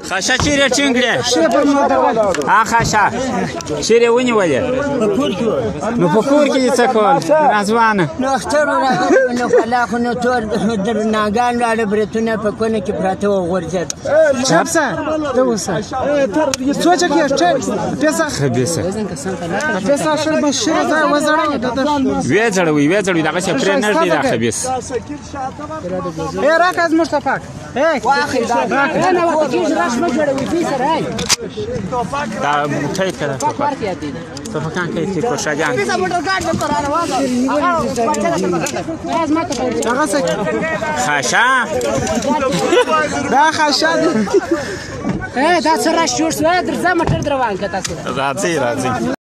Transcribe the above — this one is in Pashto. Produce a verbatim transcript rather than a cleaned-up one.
خاشه چیرې ټینګړې ها خاشه چیرې ونیولې نو په کور کې څه کول رضوانه نو اختر راغلی نو خلا خو نو ټول درناګان راړه برېتونه په کونه کې پراته وغورځېد چاپسه ده اوسه سوچه کې اشته پیسه خبيثه پیسه شر بشیر ځای وزړه وې ځړوي وې ځړوي دغه څه پرې نه دی دا خبيث اے راکاز مصطفی اے واخې دا نه وخت کې راش ما جوړوي پیسه راي دا ټای کړه په پکان کې چې کوشاجان پیسه موټر ګاډ د ترانه وازه هغه بچا څه ما ته هغه څه خاشه دا خاشه اے دا څه راش جوړ شو درځه موټر دروان کته راځي راځي